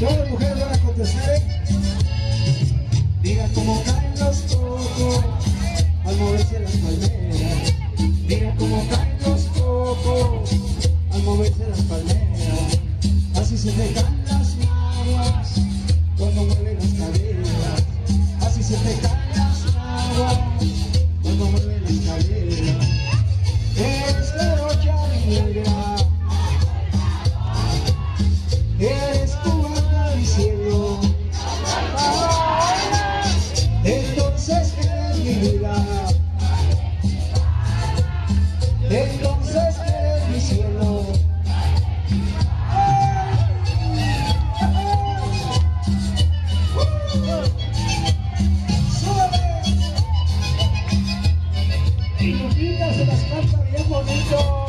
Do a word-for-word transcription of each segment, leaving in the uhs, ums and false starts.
Todas las mujeres van a contestar, ¿eh? Diga cómo caen los cocos al moverse las palmeras. Diga cómo caen los cocos al moverse las palmeras. Así se te caen las aguas cuando mueven las caderas. Así se te caen las aguas cuando mueven las caderas. Eres jarocha negra, eres cubana del cielo. Entonces eres mi vida, entonces eres mi cielo. Y Lupita se las canta bien bonito.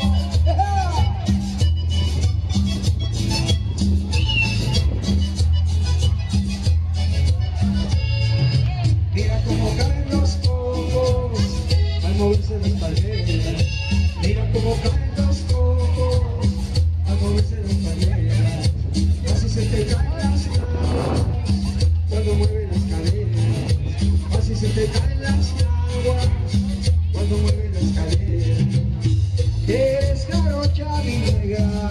Mira cómo caen los cocos al moverse las palmeras. Mira cómo caen los cocos al moverse las palmeras. Así se te caen las aguas cuando mueven las caderas. Así se te caen las aguas cuando mueven las caderas. Eres jarocha mi negra,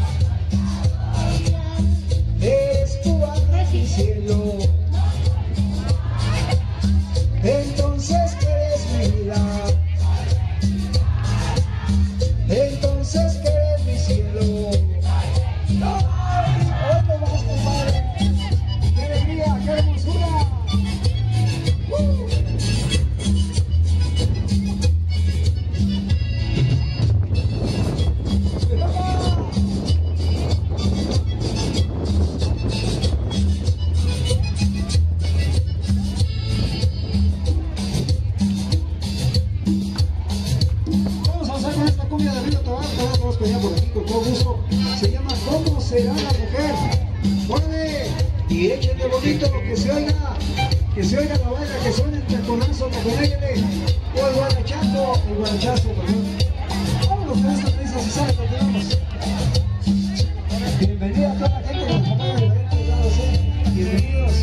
eres cubana mi cielo. Entonces eres mi vida, entonces eres mi cielo. ¡Ay! ¡Hoy no vas, compadre! ¡Qué alegría, qué hermosura! ¡Uh! Por aquí con todo gusto, se llama ¿Cómo será la mujer? Mueve y échenle bonito, que se oiga, que se oiga la baila, que suene el taconazo, taconéguele, o el guarachazo, el guarachazo, perdón. Vámonos con esta prisa, si sale, continuamos. Bienvenida a toda la gente que nos acompaña de diferentes lados, ¿eh? Bienvenidos.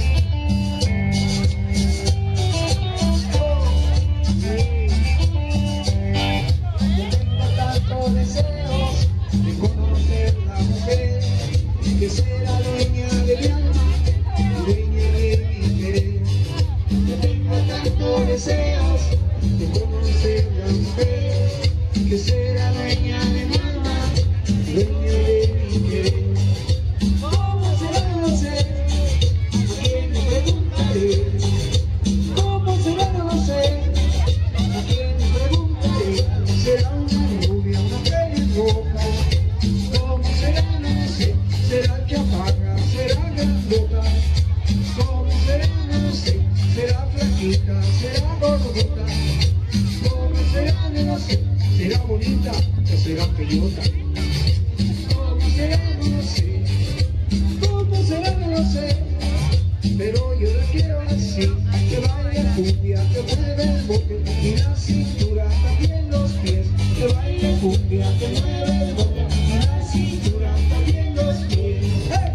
De conocer la mujer que será dueña de mi alma, dueña de mi querer. Yo tengo tantos deseos de conocer la mujer que será dueña de mi alma, dueña de mi querer. ¿Cómo será? No sé, a quién le preguntaré. ¿Cómo será? No sé, a quién le preguntaré. Será una rubia, una pelirroja. ¿Cómo será? No sé. ¿Será chaparra? ¿Será grandota? ¿Cómo será? No sé. ¿Será flaquita? ¿Será gordota? ¿Cómo será? No sé. ¿Será bonita o será pelota? ¿Cómo será? No sé. ¿Cómo será? No sé. Pero yo la quiero así, que baile cumbia, que mueve el bote y la cintura, también los pies. Que baile cumbia, que mueve el bote y la cintura, también los pies. ¡Hey!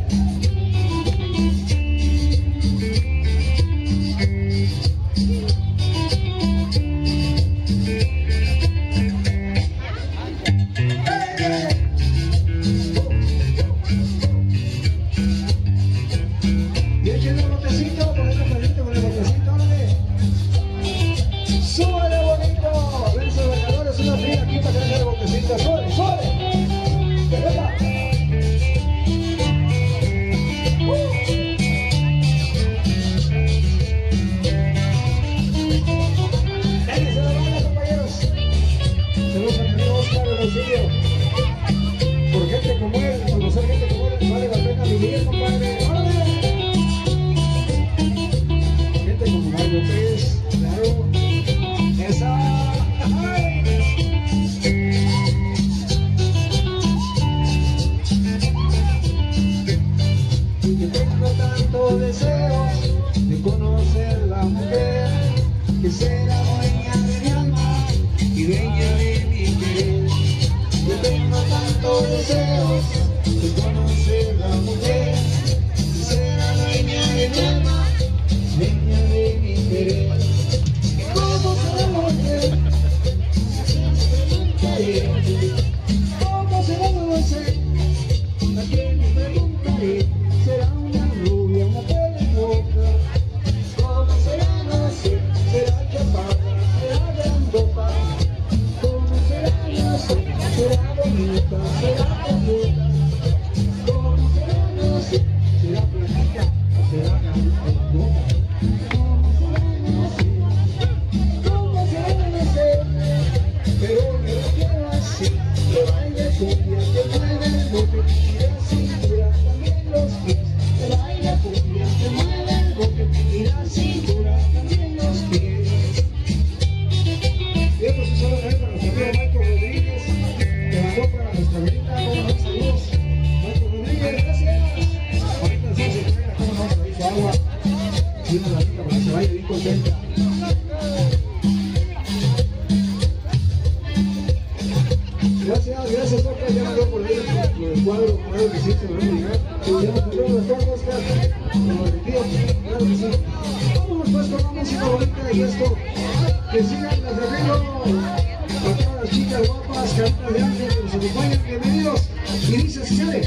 Y echen el botecito, ponete caliente con el botecito, órale. ¡Sí! sé, a quien me preguntaré, será una rubia, una pelirroja. ¿Cómo será? No sé, será chaparra, será grandota. ¿Cómo será? No sé, será bonita, será bonita. ¿Cómo será? No sé, será flaquita, será grandota. ¿Cómo será? No sé, ¿cómo será? No sé, pero me lo quiero así, que baile cumbia, que mueve el bote y la cintura, también los pies, que baile cumbia, que mueve el bote y la cintura, también los pies. Y esto se sabe también para nuestro amigo Marco Rodríguez, que mandó para nuestra abuelita, como nos saludos. Marco Rodríguez, gracias. Ahorita se hace fuera, como nos trae su agua, y una latita para que se vaya bien contenta. Gracias, gracias, Oscar. Ya mandó por ahí por el cuadro, claro que sí, se lo van a llegar. Y ya nos ponemos de acuerdo, Oscar, con los sentidos, claro que sí. Vámonos pues con una música bonita y esto, que sigan las arreglos a todas las chicas guapas, caritas de ángel que nos acompañan, bienvenidos. Y dice así, sale.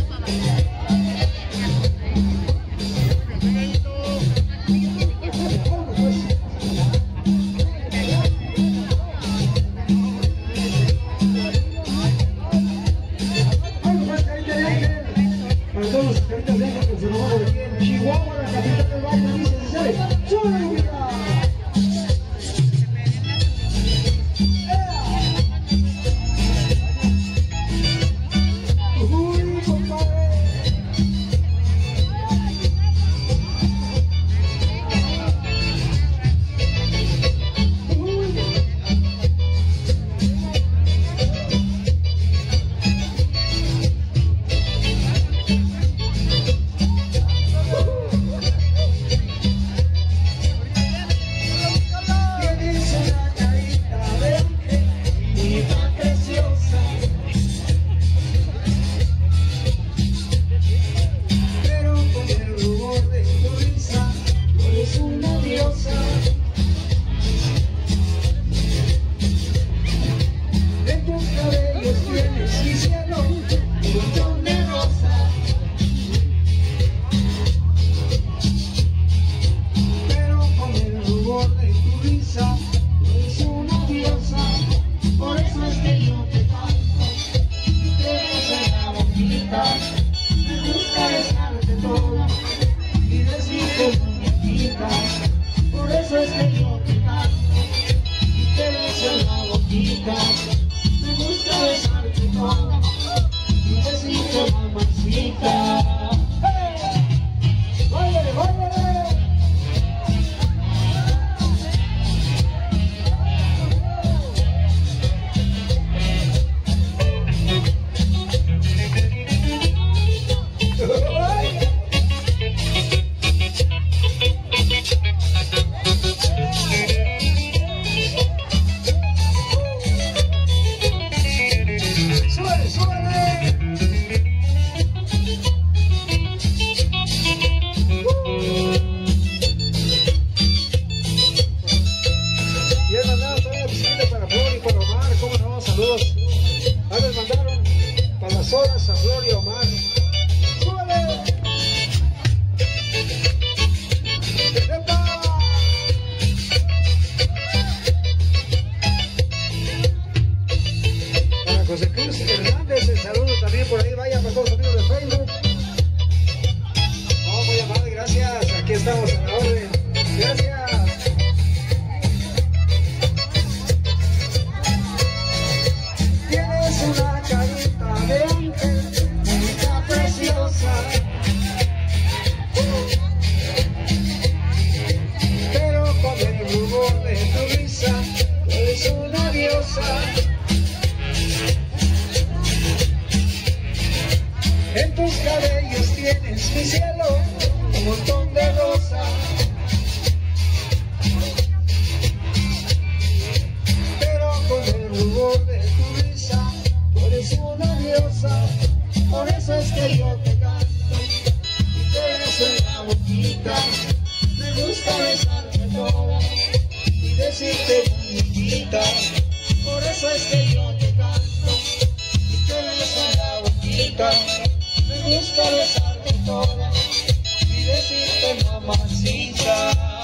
Por eso es que yo te canto y te beso en la boquita. chiquita, me gusta besarte toda y decirte mamacita.